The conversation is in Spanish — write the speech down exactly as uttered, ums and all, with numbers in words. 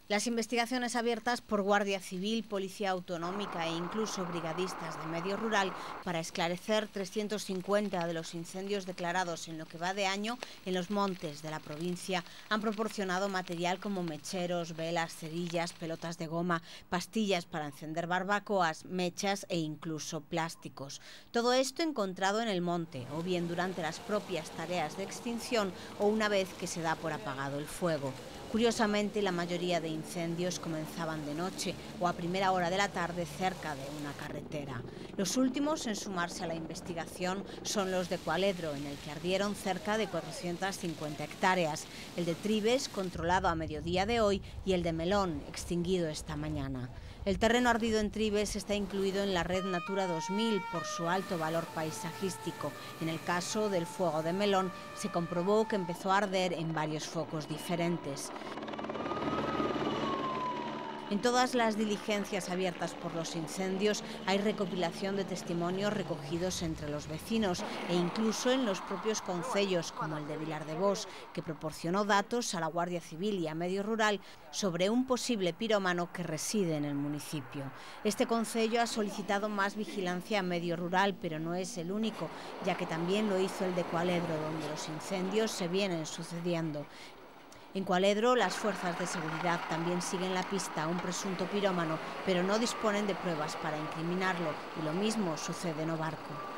Las investigaciones abiertas por Guardia Civil, Policía Autonómica e incluso brigadistas de Medio Rural para esclarecer trescientos cincuenta de los incendios declarados en lo que va de año en los montes de la provincia han proporcionado material como mecheros, velas, cerillas, pelotas de goma, pastillas para encender barbacoas, mechas e incluso plásticos. Todo esto encontrado en el monte, o bien durante las propias tareas de extinción o una vez que se da por apagado el fuego. Curiosamente, la mayoría de incendios comenzaban de noche o a primera hora de la tarde cerca de una carretera. Los últimos en sumarse a la investigación son los de Cualedro, en el que ardieron cerca de cuatrocientas cincuenta hectáreas, el de Tribes, controlado a mediodía de hoy, y el de Melón, extinguido esta mañana. El terreno ardido en Tribes está incluido en la red Natura dos mil por su alto valor paisajístico. En el caso del fuego de Melón, se comprobó que empezó a arder en varios focos diferentes. En todas las diligencias abiertas por los incendios hay recopilación de testimonios recogidos entre los vecinos e incluso en los propios concellos, como el de Vilardevós, que proporcionó datos a la Guardia Civil y a Medio Rural sobre un posible pirómano que reside en el municipio. Este concello ha solicitado más vigilancia a Medio Rural, pero no es el único, ya que también lo hizo el de Cualedro, donde los incendios se vienen sucediendo. En Cualedro, las fuerzas de seguridad también siguen la pista a un presunto pirómano, pero no disponen de pruebas para incriminarlo, y lo mismo sucede en Obarco.